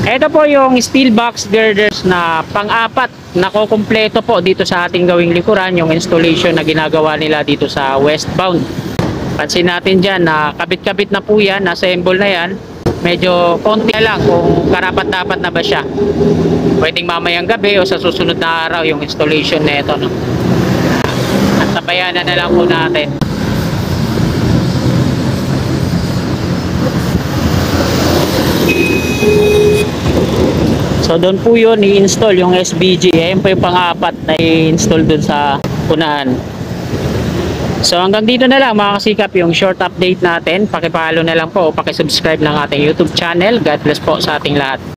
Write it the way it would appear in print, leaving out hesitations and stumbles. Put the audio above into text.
Ito po yung steel box girders na pang-apat na kukumpleto po dito sa ating gawing likuran, yung installation na ginagawa nila dito sa westbound. Pansin natin dyan na kabit-kabit na po yan, nasa-assemble na yan. Medyo konti na lang kung karapat-dapat na ba siya. Pwedeng mamayang gabi o sa susunod na araw yung installation na ito, no? At sabayanan na lang po natin. So doon po yun i-install yung SBG. Ayan po yung pang-apat na i-install doon sa unahan. So hanggang dito na lang mga kasikap yung short update natin. Pakipollow na lang po o pakisubscribe ng ating YouTube channel. God bless po sa ating lahat.